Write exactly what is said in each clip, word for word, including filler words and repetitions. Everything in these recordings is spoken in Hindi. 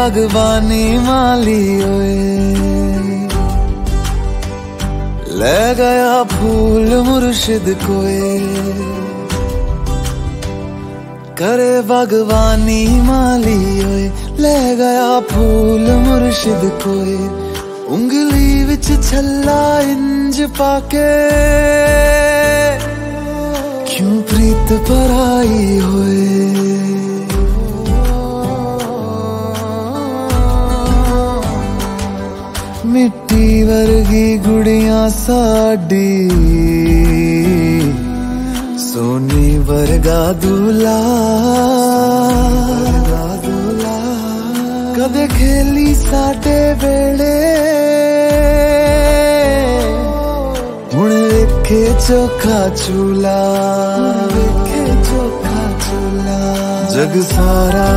बागबानी माली ओए, ले गया फूल मुर्शिद कोए। करे बागबानी माली ओए, ले गया फूल मुर्शिद कोए। उंगली विच छल्ला इंज पाके, क्यों प्रीत पराई होए। मिट्टी वर्गी गुड़ियां साडी, सोनी वर्गा दूल्हा। कदे खेली साडे वेले, हुण वेखे चोखा चूल्हा। वेखे चोखा चूल्हा। जग सारा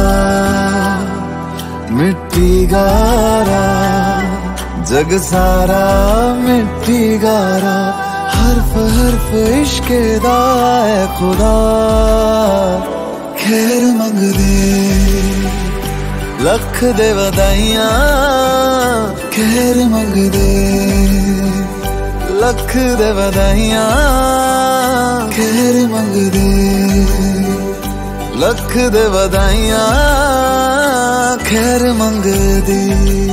मिट्टी गारा, जग सारा मिट्टी गारा। हरफ हरफ इश्के दा ऐ खुदा, खैर मंगदे लख दे वदाइयां। खैर मंगदे लख दे वदाइयां। खैर मंगदे लख दे वदाइयां। खैर मंगदी।